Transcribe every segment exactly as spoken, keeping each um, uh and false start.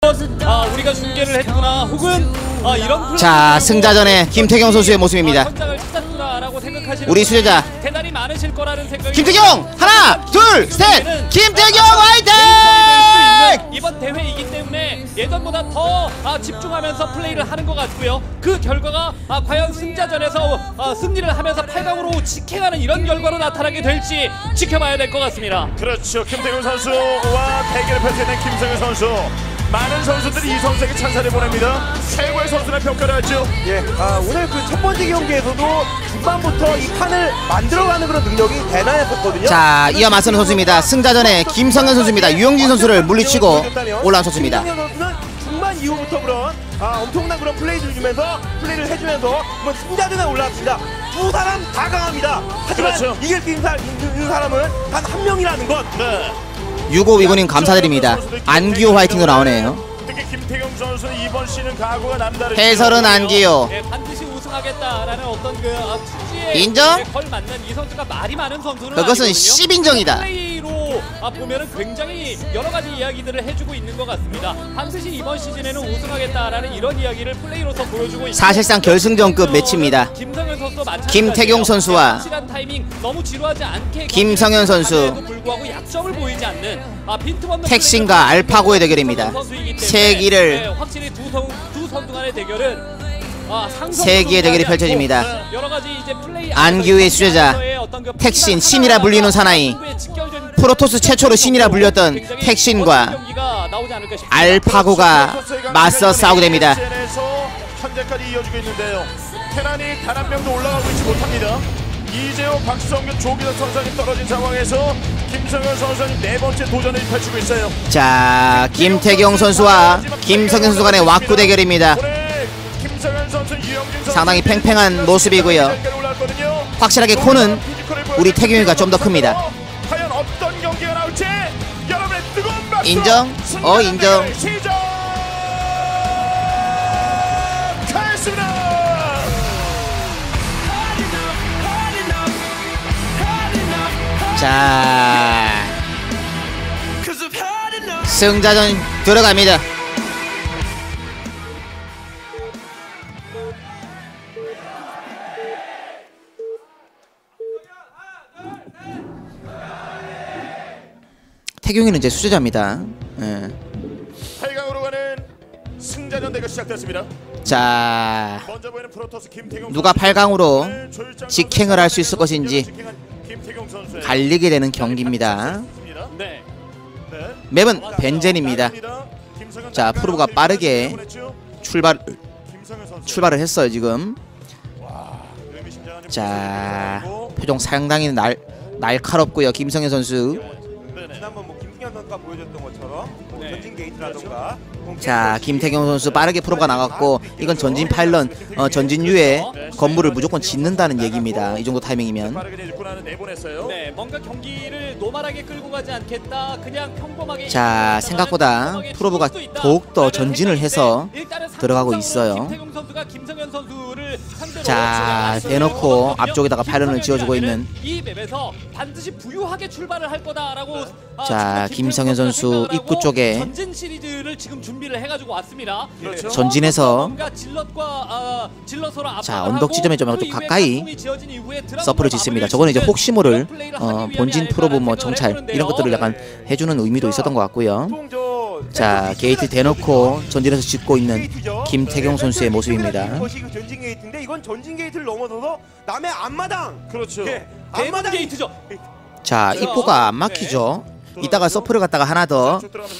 아, 우리가 중계를 했구나 혹은 아, 이런 자, 승자전의 김태경 선수의 모습입니다. 현장을 찾았구나라고 생각하시는 우리 수제자 대단히 많으실 거라는 생각이 김태경 하나 둘 셋 김태경 화이팅! 이번 대회이기 때문에 예전보다 더 아, 집중하면서 플레이를 하는 것 같고요. 그 결과가 아, 과연 승자전에서 아, 승리를 하면서 팔 강으로 직행하는 이런 결과로 나타나게 될지 지켜봐야 될 것 같습니다. 그렇죠. 김태균 선수와 대결을 펼쳐낸 김성현 선수. 많은 선수들이 이 선수에게 찬사를 보냅니다. 최고의 선수라 평가를 하죠. 예, 아, 오늘 그 첫 번째 경기에서도 중반부터 이 판을 만들어가는 그런 능력이 대단했었거든요. 자, 이어 맞서는 선수입니다. 승자전에 김성현 선수입니다. 유영진 선수를 물리치고 올라온 선수입니다. 김성현 선수는 중반 이후부터 그런 아, 엄청난 그런 플레이를 주면서 플레이를 해주면서 뭐 승자전에 올라왔습니다. 두 사람 다 강합니다. 하지만 그렇죠. 이길 수 있는, 사, 있는 사람은 단 한 명이라는 것. 네. 유고 위군님 감사드립니다. 안기호 화이팅도 나오네요. 특히 김태경 선수는 이번 시즌 각오가 남다르죠. 해설은 안기호. 네, 반드시 우승하겠다라는 어떤 그 아, 취지에 인정? 걸맞는 이 선수가 말이 많은 선수는 그것은 아니거든요. 십인정이다. 플레이로 아, 보면은 굉장히 여러 가지 이야기들을 해주고 있는 것 같습니다. 반드시 이번 시즌에는 우승하겠다라는 이런 이야기를 플레이로서 보여주고 있는 사실상 결승전급 매치입니다. 김성현 선수도 마찬가지예요. 김태경 선수와 확실한 타이밍, 너무 지루하지 않게 김성현 선수. 불구하고 약점을 보이지 않는 아, 빈틈없는 택신과 알파고의 대결입니다. 세기를 네, 확실히 두, 선, 두 선수 간의 대결은 아, 세기의 대결이 펼쳐집니다. 여러 가지 이제 플레이 안기우의 수제자 택신, 신이라 불리는 사나이, 프로토스 최초로 신이라 불렸던 택신과 알파고가 맞서 싸우게 됩니다. 현재까지 이어지고 있는데요. 테란이 단 한 명도 올라가고 있지 못합니다. 이재호, 박성균, 조기석 선수가 떨어진 상황에서 김성현 선수는 네 번째 도전을 펼치고 있어요. 자, 김태경 선수와 김성현 선수 간의 왁구 대결입니다. 상당히 팽팽한 모습이고요. 확실하게 코는 우리 태경이가 좀 더 큽니다. 과연 어떤 경기가 나올지 여러분의 뜨거운 박수. 인정? 어, 인정. 시작하겠습니다. 자, 승자전 들어갑니다. 태경이는 이제 수제자입니다. 예. 팔 강으로 가는 승자전 대결 시작됐습니다. 자, 먼저 보이는 프로토스 김태경 누가 팔 강으로 선수, 직행을 할 수 있을 것인지 김태경 선수의 갈리게 되는 경기입니다. 네. 맵은 벤젠입니다. 자, 프로브가 빠르게 출발 출발을 했어요 지금. 자, 표정 상당히 날 날카롭고요 김성현 선수. 지난번 뭐 김승현 선수가 보여줬던 것처럼 뭐 전진 게이트라던가. 자, 김태경 선수 빠르게 프로브가 나갔고, 이건 전진 파일런, 어, 전진 유에 건물을 무조건 짓는다는 얘기입니다. 이 정도 타이밍이면. 네, 뭔가 경기를 노멀하게 끌고 가지 않겠다. 그냥 평범하게. 자, 생각보다 프로브가 더욱더 전진을 해서 들어가고 있어요. 김태경 선수가 김성현 선수를 상대로 자, 대놓고 앞쪽에다가 파일런을 지어주고 있는. 이 맵에서 반드시 부유하게 출발을 할 거다라고. 자, 김성현 선수 입구 쪽에 전진 시리즈를 지금 준비를 해가지고 왔습니다. 그렇죠. 전진해서 질럿과 아, 질럿으로 자, 언덕 지점에 좀 가까이 서프를 짓습니다. 저거는 이제 혹시 모를 어, 본진 프로브 뭐 정찰 이런 것들을 약간 해주는 의미도 있었던 것 같고요. 자, 게이트 대놓고 전진해서 짓고 있는 김태경 선수의 모습입니다. 이것이 그 전진 게이트인데 이건 전진 게이트를 넘어서서 남의 앞마당. 그렇죠. 예, 앞마당 게이트죠. 자, 입구가 안 막히죠. 이따가 서프를 갖다가 하나 더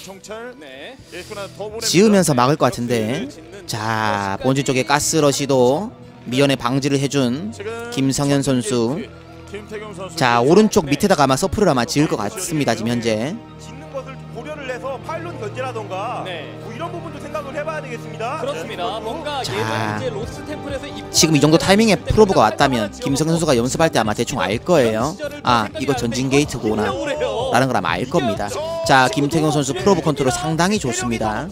지으면서 막을 것 같은데. 자, 본진 쪽에 가스러시도 미연에 방지를 해준 김성현 선수. 자, 오른쪽 밑에다가 아마 서프를 아마 지을 것 같습니다 지금 현재. 짓는 것을 고려를 해서 파일론 견제라던가 네. 뭐 이런 부분도 생각을 해봐야 되겠습니다. 그렇습니다. 뭔가 자, 예전 이제 로스 템플에서 지금 이 정도 타이밍에 프로브가 왔다면 김성현 선수가 연습할 때 아마 대충 알 거예요. 아, 이거 전진 게이트구나 라는 걸 아마 알 겁니다. 자, 김태경 선수 프로브 컨트롤 상당히 좋습니다.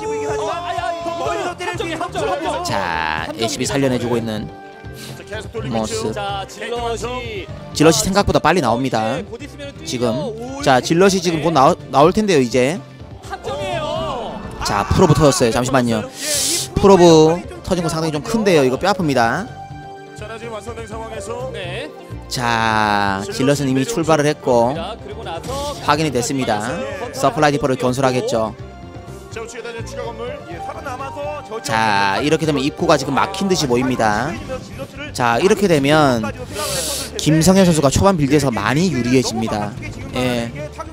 자, 에이씨비 살려내주고 있는 모습. 질럿이 생각보다 빨리 나옵니다 지금. 자, 질럿이 지금 곧 나오, 나올 텐데요 이제. 자, 프로브 터졌어요. 잠시만요. 프로브 터진 거 상당히 좀 큰데요. 이거 뼈 아픕니다. 자, 지금 완성된 상황에서 네. 자, 질럿은 이미 출발을 했고 자, 그리고 나서 확인이 됐습니다. 서플라이 디퍼를 건설하겠죠. 자, 우측에 다니는 추가 건물. 예, 살아남아서 저 자, 이렇게 되면 입구가 지금 막힌 듯이 보입니다. 자, 이렇게 되면 김성현 선수가 초반 빌드에서 많이 유리해집니다. 예.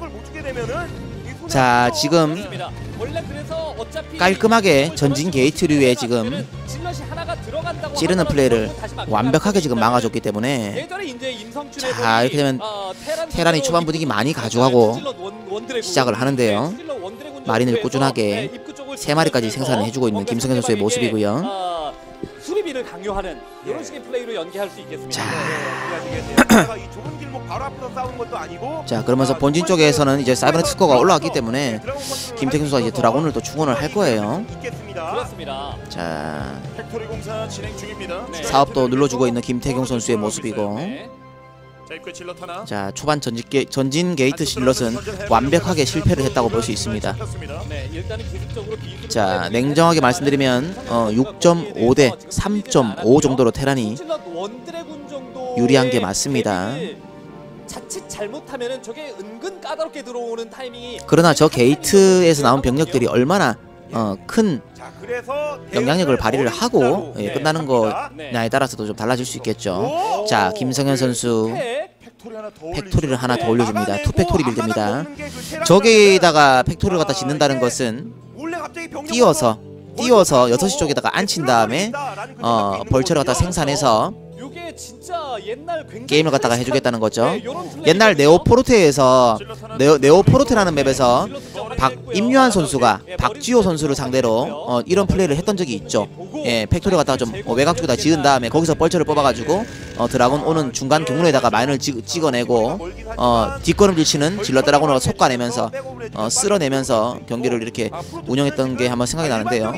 자, 지금 원래 그래서 어차피 깔끔하게 전진 게이트류에 지금 질럿이 하나가 들어간다고 찌르는 하더라도 플레이를 다시 막히면 완벽하게 안 지금 되기 막아줬기 때문에 예전에 이제 임성춘의 자, 이렇게 되면 어, 테란 테란이 선수 초반 분위기 많이 가져가고 시작을 하는데요. 마린을 꾸준하게 세 마리까지 생산을 해주고 있는 김성현 선수의 모습이고요. 어, 수리비를 강요하는 이런 식의 플레이로 연계할 수 있겠습니다. 자. 이 좁은 길목 바로 앞에서 싸우는 것도 아니고. 자, 그러면서 본진 쪽에서는 이제 사이버넷 스코어가 올라왔기 때문에 김태균 선수가 이제 드라곤을 또 충원을 할 거예요. 그렇습니다. 자, 팩토리 공사 진행 중입니다. 네. 사업도 눌러주고 있는 김태경 선수의 모습이고 네. 자, 입구에 질럿 하나. 자, 초반 전진, 게, 전진 게이트 실럿은 완벽하게 실패를 했다고 볼 수 있습니다. 네, 일단은 기술적으로 기술을 자, 냉정하게 말씀드리면 어, 육 점 오 대 삼 점 오 정도로 테란이 질럿 원드래곤 정도의 유리한 게 맞습니다. 데뷔를 자칫 잘못하면은 저게 은근 까다롭게 들어오는 타이밍이 그러나 저 게이트에서 나온 병력들이 얼마나 어, 큰 자, 그래서 영향력을 발휘를 하고 예, 네, 끝나는 거냐에 따라서도 좀 달라질 수 있겠죠. 자, 김성현 선수 팩토리 하나 더 팩토리를 하나 더 올려줍니다. 투 팩토리 빌드입니다. 그 저기에다가 팩토리를 갖다 짓는다는 것은 띄워서 띄워서 여섯 시 쪽에다가 앉힌 다음에 어, 벌처를 갖다 생산해서 요게 진짜 옛날 굉장히 게임을 갖다가 해주겠다는 거죠. 네, 요런 플레이거든요. 옛날 네오포르테에서 네오, 네오포르테라는 맵에서 박임유한 선수가 박지호 선수를 상대로 어, 이런 플레이를 했던 적이 있죠. 예, 팩토리 갖다가 좀 어, 외곽 쪽에다 지은 다음에 거기서 벌처를 뽑아가지고 어, 드라곤 오는 중간 경로에다가 마인을 찍, 찍어내고 어, 뒷걸음질 치는 질럿 드라곤을 솎아내면서 어, 쓸어내면서 경기를 이렇게 운영했던 게 한번 생각이 나는데요.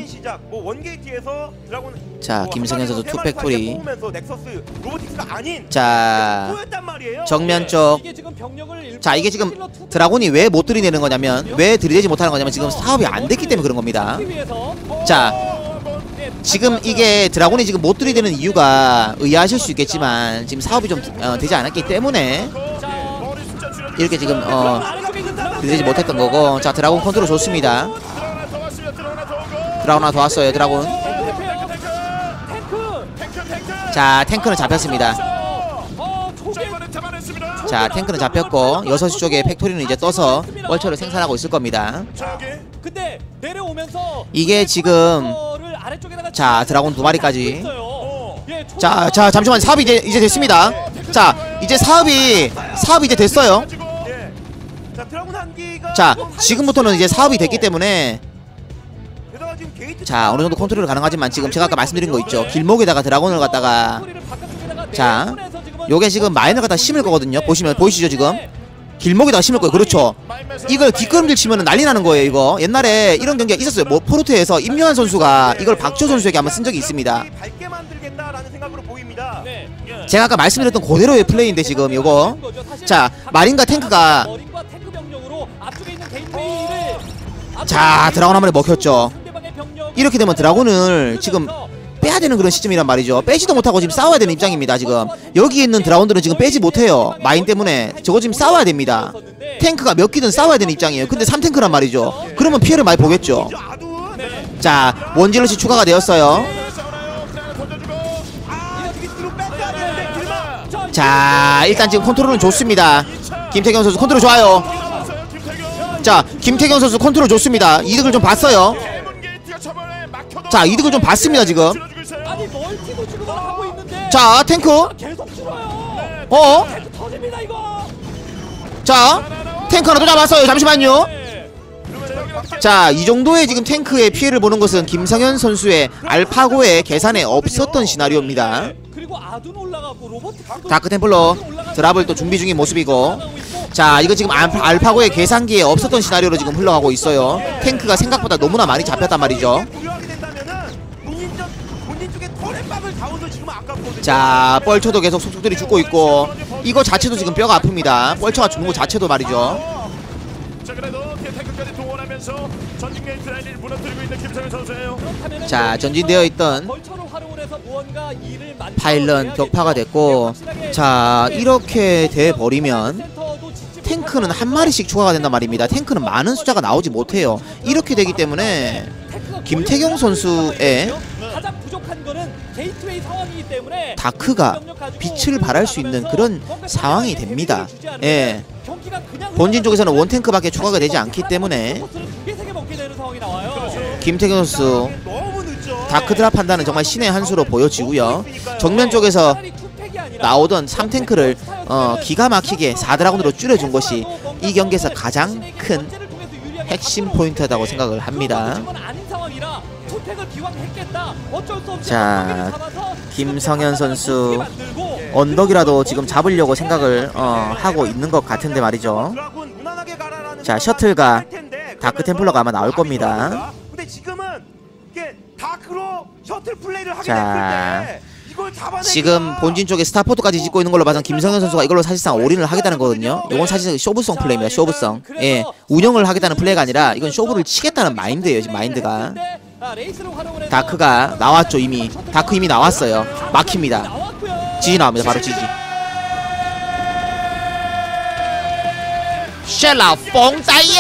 자, 김성현 선수 투 팩토리. 자, 정면 쪽. 이게 지금 병력을 자, 이게 지금 드라곤이 왜 못 들이대는 거냐면 왜 들이대지 못하는 거냐면 지금 사업이 안 됐기 때문에 그런 겁니다. 자, 지금 이게 드라곤이 지금 못 들이대는 이유가 의아하실 수 있겠지만 지금 사업이 좀 어, 되지 않았기 때문에 이렇게 지금 어, 들이대지 못했던 거고. 자, 드라곤 컨트롤 좋습니다. 드라곤 하나 더 왔어요. 드라곤. 자, 탱크는 잡혔습니다. 자, 탱크는 잡혔고 여섯 시 쪽에 팩토리는 이제 떠서 벌처를 생산하고 있을 겁니다. 근데 내려오면서 이게 지금 자, 드라곤 두 마리까지. 자, 자, 잠시만. 사업이 이제 이제 됐습니다. 자, 이제 사업이 사업이 이제 됐어요. 자, 지금부터는 이제 사업이 됐기 때문에 자, 어느 정도 컨트롤 가능하지만 지금 제가 아까 말씀드린 거 있죠. 길목에다가 드라곤을 갖다가 자, 요게 지금 마인을 갖다 심을 거거든요. 보시면 보이시죠 지금? 길목에다가 심을 거예요. 그렇죠. 이걸 뒷걸음질 치면 난리 나는 거예요. 이거 옛날에 이런 경기가 있었어요. 뭐 포르투에서 임요한 선수가 이걸 박지호 선수에게 한번 쓴 적이 있습니다. 제가 아까 말씀드렸던 그대로의 플레이인데 지금 요거 자, 마린과 탱크가 자, 드라곤 한 마리 먹혔죠. 이렇게 되면 드라곤을 지금 빼야 되는 그런 시점이란 말이죠. 빼지도 못하고 지금 싸워야 되는 입장입니다. 지금 여기 있는 드라곤들은 지금 빼지 못해요. 마인 때문에 저거 지금 싸워야 됩니다. 탱크가 몇 기든 싸워야 되는 입장이에요. 근데 삼 탱크란 말이죠. 그러면 피해를 많이 보겠죠. 자, 원질럿이 추가가 되었어요. 자, 일단 지금 컨트롤은 좋습니다. 김태경 선수 컨트롤 좋아요. 자, 김태경 선수 컨트롤 좋습니다. 이득을 좀 봤어요. 자, 이득을 좀 봤습니다 지금. 아니 멀티도 지금 하고 있는데 자, 탱크. 계속 줄어요. 어? 탱크 터집니다 이거. 자, 탱크 하나 또 잡았어요. 잠시만요. 자, 이 정도의 지금 탱크의 피해를 보는 것은 김성현 선수의 알파고의 계산에 없었던 시나리오입니다. 그리고 아둔 올라가고 로봇 다크템플러 드랍을 또 준비 중인 모습이고. 자, 이거 지금 알파, 알파고의 계산기에 없었던 시나리오로 지금 흘러가고 있어요. 탱크가 생각보다 너무나 많이 잡혔단 말이죠. 자, 뻘쳐도 계속 속속들이 죽고 있고 이거 자체도 지금 뼈가 아픕니다. 뻘쳐가 죽는 거 자체도 말이죠. 자, 그래도 탱크까지 동원하면서 전진 게이트 라인을 무너뜨리고 있는 김성현 선수예요. 자, 전진되어 있던 파일런 격파가 됐고, 자, 이렇게 돼버리면 탱크는 한 마리씩 추가가 된단 말입니다. 탱크는 많은 숫자가 나오지 못해요. 이렇게 되기 때문에 김태경 선수의 가장 부족한 거는 게이트웨이 상황이기 때문에 다크가 빛을 발할 수 있는 그런 상황이 됩니다. 예. 본진 쪽에서는 원탱크밖에 추가가 되지 않기 때문에 김태경 선수 다크 드랍 판단은 정말 신의 한 수로 보여지고요. 정면 쪽에서 나오던 삼 탱크를 어, 기가 막히게 사 드라군으로 줄여준 것이 이 경기에서 가장 큰 핵심 포인트라고 생각을 합니다. 자, 김성현 선수 언덕이라도 지금 잡으려고 생각을 어, 하고 있는 것 같은데 말이죠. 자, 셔틀과 다크 템플러가 아마 나올 겁니다. 근데 지금은 이게 다크로 셔틀 플레이를 하게 자, 됐을 때 이걸 잡아내기가 지금 본진 쪽에 스타포트까지 짓고 있는 걸로 봐선 김성현 선수가 이걸로 사실상 올인을 하겠다는 거거든요. 이건 사실 쇼부성 플레이입니다. 쇼부성. 예, 운영을 하겠다는 플레이가 아니라 이건 쇼부를 치겠다는 마인드예요. 지금 마인드가. 다크가 나왔죠. 이미 다크 이미 나왔어요. 막힙니다. 지지 나옵니다. 바로 지지. 쉘라 뽕따이어.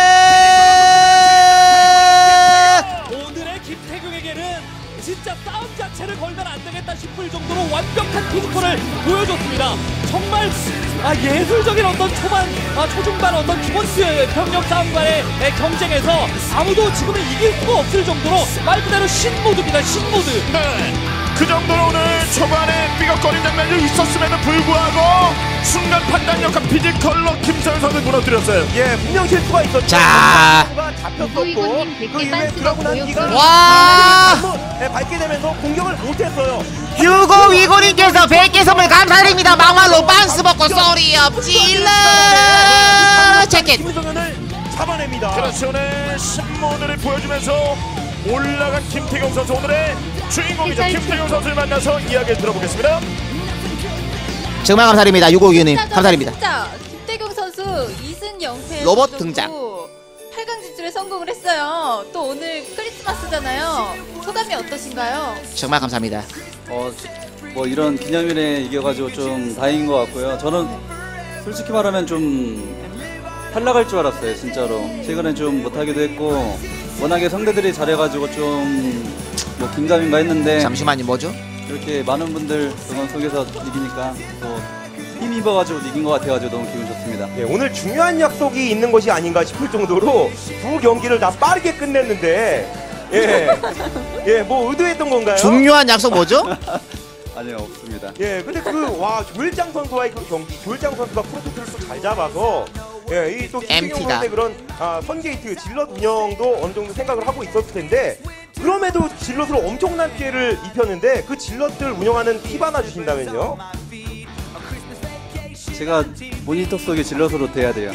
오늘의 김태경에게는 진짜 싸움 자체를 걸면 안 되겠다 싶을 정도로 완벽한 피지컬을 보여줬습니다. 정말 아, 예술적인 어떤 초반, 아, 초중반 어떤 기본스 병력 싸움과의 경쟁에서 아무도 지금은 이길 수가 없을 정도로 말 그대로 신모드입니다. 신모드. 네. 그 정도로 오늘 초반에 삐걱거린 장면이 있었음에도 불구하고 순간 판단력과 피지컬로 김성현 선수를 무너뜨렸어요. 예, 분명 실수가 있었죠. 자. 잡혔었고 그 이후에 드라군 한기가 와. 네, 밟게 되면서 공격을 못했어요. 유고위고님께서 백 개 선물 감사드립니다. 막말로 빤스 먹고 쏘리 엎질러 재킷. 김성현을 잡아냅니다. 그렇죠. 오늘 신모드를 보여주면서 올라간 김태경 선수, 오늘의 주인공이죠. 김태경 선수를 만나서 이야기를 들어보겠습니다. 정말 감사드립니다. 유고위고님 감사드립니다. 진짜 김태경 선수 이 승 영 패 로봇 등장. 팔 강 진출에 성공을 했어요. 또 오늘 크리스마스잖아요. 소감이 어떠신가요? 정말 감사합니다. 어, 뭐 이런 기념일에 이겨가지고 좀 다행인 것 같고요. 저는 솔직히 말하면 좀 탈락할 줄 알았어요, 진짜로. 최근에 좀 못하기도 했고 워낙에 상대들이 잘해가지고 좀 뭐 긴가민가 했는데 잠시만요. 뭐죠? 이렇게 많은 분들 응원 속에서 이기니까 또 힘입어가지고 이긴 것 같아가지고 너무 기분 좋습니다. 예, 오늘 중요한 약속이 있는 것이 아닌가 싶을 정도로 두 경기를 다 빠르게 끝냈는데 예, 예, 뭐 의도했던 건가요? 중요한 약속 뭐죠? 아니요, 없습니다. 예, 근데 그 와 조일장 선수와의 그 경기, 조일장 선수가 프로토스를 또 잘 잡아서 예, 이 또 김태경 엠티다. 선수의 그런 아, 선게이트 질럿 운영도 어느 정도 생각을 하고 있었을 텐데 그럼에도 질럿으로 엄청난 피해를 입혔는데 그 질럿들 운영하는 팁 하나 주신다면요? 제가 모니터 속에 질럿으로 돼야 돼요.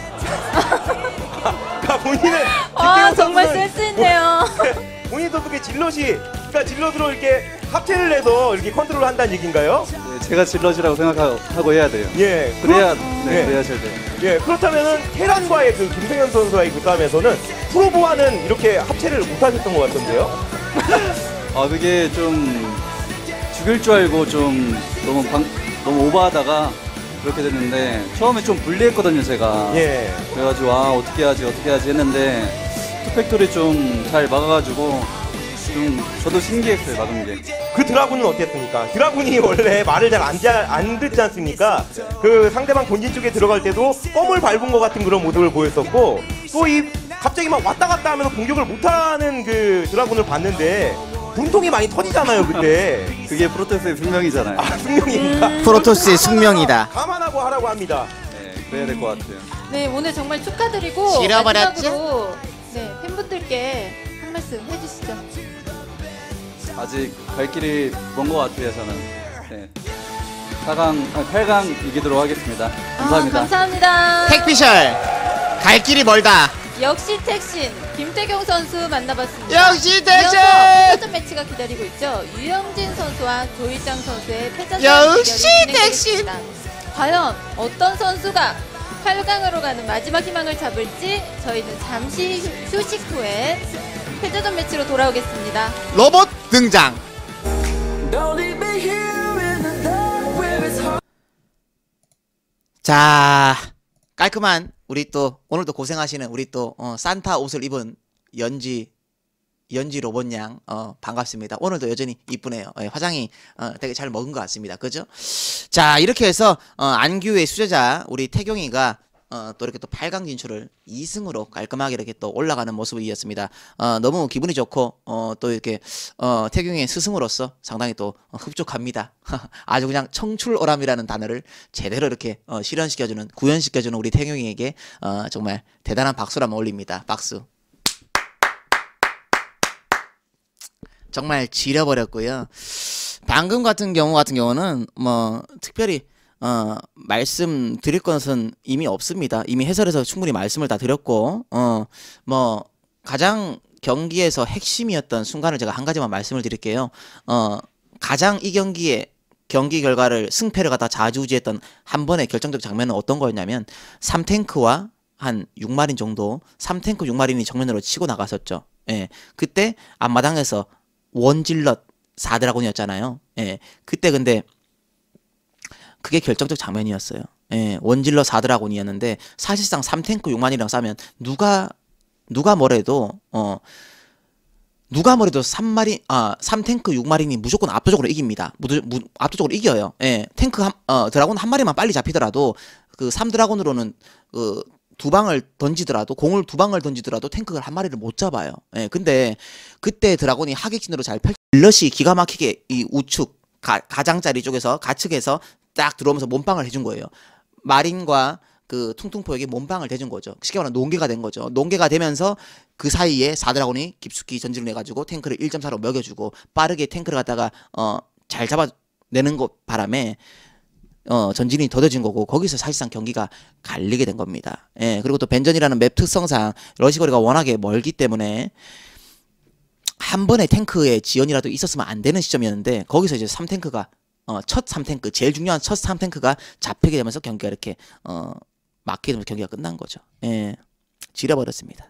그러니까 본인은 아 김태경 정말 선수는 센스 있네요. 모니터 속에 질럿이 그러니까 질럿으로 이렇게 합체를 해서 이렇게 컨트롤을 한다는 얘기인가요? 네, 제가 질럿이라고 생각하고 해야 돼요. 예. 그래야, 그렇- 네, 예. 그래야 잘 돼요. 예, 그렇다면은 테란과의 그 김성현 선수와의 그 싸움에서는 프로보와는 이렇게 합체를 못하셨던 것 같던데요? 아, 그게 좀 죽일 줄 알고 좀 너무 방, 너무 오버하다가 그렇게 됐는데 처음에 좀 불리했거든요, 제가. 예. 그래가지고 아 어떻게 하지 어떻게 하지 했는데 투팩토리 좀 잘 막아가지고 좀 저도 신기했어요, 막은 게. 그 드라군은 어땠습니까? 드라군이 원래 말을 잘 안 안 듣지 않습니까? 그 상대방 본진 쪽에 들어갈 때도 껌을 밟은 것 같은 그런 모습을 보였었고 또 이 갑자기 막 왔다 갔다 하면서 공격을 못하는 그 드라군을 봤는데 분통이 많이 터지잖아요, 그때. 그게 프로토스의 숙명이잖아요. 아, 분명입니까? 프로토스의 숙명이다. 감안하고 하라고 합니다. 네, 그래야 될 것 같아요. 네 오늘 정말 축하드리고 잃어버렸죠? 마지막으로 네 팬분들께 한 말씀 해주시죠. 아직 갈 길이 먼 것 같아요, 저는. 네. 사 강, 아니, 팔 강 이기도록 하겠습니다. 감사합니다. 아, 감사합니다. 택피셜 갈 길이 멀다. 역시 택신 김태경 선수 만나봤습니다. 역시 택신! 이어서 패자전 매치가 기다리고 있죠. 유영진 선수와 조일장 선수의 패자전 역시 대결이 택신! 진행되고 있습니다. 과연 어떤 선수가 팔 강으로 가는 마지막 희망을 잡을지 저희는 잠시 휴식 후에 패자전 매치로 돌아오겠습니다. 로봇 등장. 자, 깔끔한 우리 또 오늘도 고생하시는 우리 또 어, 산타 옷을 입은 연지 연지 로봇양 어, 반갑습니다. 오늘도 여전히 이쁘네요. 예, 화장이 어, 되게 잘 먹은 것 같습니다. 그죠? 자, 이렇게 해서 어, 안규의 수제자 우리 태경이가 어, 또 이렇게 또 팔 강 진출을 이 승으로 깔끔하게 이렇게 또 올라가는 모습이었습니다. 어, 너무 기분이 좋고 어, 또 이렇게 어, 태경이의 스승으로서 상당히 또 어, 흡족합니다. 아주 그냥 청출오람이라는 단어를 제대로 이렇게 어, 실현시켜주는 구현시켜주는 우리 태경이에게 어, 정말 대단한 박수를 한번 올립니다. 박수. 정말 지려버렸고요. 방금 같은 경우 같은 경우는 뭐 특별히 어, 말씀드릴 것은 이미 없습니다. 이미 해설에서 충분히 말씀을 다 드렸고, 어, 뭐, 가장 경기에서 핵심이었던 순간을 제가 한 가지만 말씀을 드릴게요. 어, 가장 이 경기의 경기 결과를 승패를 갖다 좌지우지했던 한 번의 결정적 장면은 어떤 거였냐면, 삼 탱크와 한 육 마린 정도, 삼 탱크 육 마린이 정면으로 치고 나갔었죠. 예. 그때 앞마당에서 원질럿 사 드라곤이었잖아요. 예. 그때 근데 그게 결정적 장면이었어요. 예, 원질러 사 드라곤이었는데 사실상 삼 탱크 육 만이랑 싸면 누가 누가 뭐래도 어 누가 뭐래도 삼 마린 아 삼 탱크 육 마린이 무조건 압도적으로 이깁니다. 무드, 무, 압도적으로 이겨요. 예, 탱크 한, 어 드라곤 한 마리만 빨리 잡히더라도 그 삼 드라곤으로는 그 두 방을 던지더라도 공을 두 방을 던지더라도 탱크를 한 마리를 못 잡아요. 예, 근데 그때 드라곤이 하객진으로 잘 펼. 질럿이 기가 막히게 이 우측 가, 가장자리 쪽에서 가측에서 딱 들어오면서 몸빵을 해준 거예요. 마린과 그 퉁퉁포에게 몸빵을 대준 거죠. 쉽게 말하면 농계가 된 거죠. 농계가 되면서 그 사이에 사 드라곤이 깊숙이 전진을 해가지고 탱크를 일 점 사로 먹여주고 빠르게 탱크를 갖다가 어, 잘 잡아내는 것 바람에 어, 전진이 더뎌진 거고 거기서 사실상 경기가 갈리게 된 겁니다. 예, 그리고 또 벤전이라는 맵 특성상 러시거리가 워낙에 멀기 때문에 한 번의 탱크의 지연이라도 있었으면 안 되는 시점이었는데 거기서 이제 삼 탱크가 어, 첫 삼 탱크, 제일 중요한 첫 삼 탱크가 잡히게 되면서 경기가 이렇게 어, 막히게 되면서 경기가 끝난 거죠. 예, 지려버렸습니다.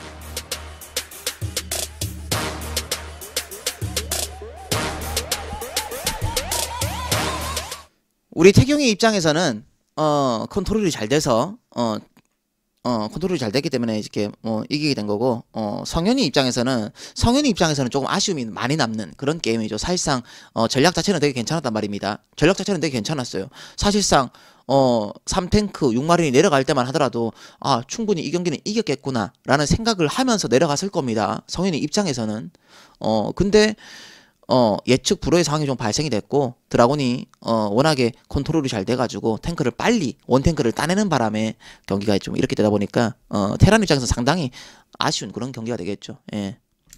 우리 태경이 입장에서는 어, 컨트롤이 잘 돼서 어, 어, 컨트롤이 잘 됐기 때문에 이렇게 뭐 이기게 된 거고, 어, 성현이 입장에서는 성현이 입장에서는 조금 아쉬움이 많이 남는 그런 게임이죠. 사실상 어, 전략 자체는 되게 괜찮았단 말입니다. 전략 자체는 되게 괜찮았어요. 사실상 어, 삼 탱크 육 마린이 내려갈 때만 하더라도 아, 충분히 이 경기는 이겼겠구나 라는 생각을 하면서 내려갔을 겁니다. 성현이 입장에서는. 어, 근데 어, 예측 불허의 상황이 좀 발생이 됐고 드라곤이 어, 워낙에 컨트롤이 잘 돼가지고 탱크를 빨리 원탱크를 따내는 바람에 경기가 좀 이렇게 되다 보니까 어, 테란 입장에서 상당히 아쉬운 그런 경기가 되겠죠. 예.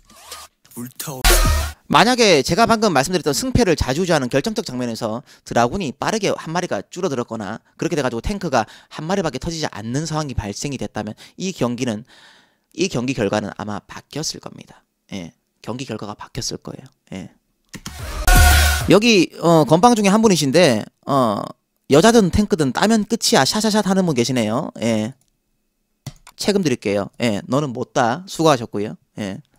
만약에 제가 방금 말씀드렸던 승패를 좌지우지하는 결정적 장면에서 드라군이 빠르게 한 마리가 줄어들었거나 그렇게 돼가지고 탱크가 한 마리밖에 터지지 않는 상황이 발생이 됐다면 이 경기는 이 경기 결과는 아마 바뀌었을 겁니다. 예. 경기 결과가 바뀌었을 거예요. 예. 여기 어, 건방 중에 한 분이신데 어, 여자든 탱크든 따면 끝이야 샤샤샷 하는 분 계시네요. 예. 책임 드릴게요. 예. 너는 못 따. 수고하셨고요. 예.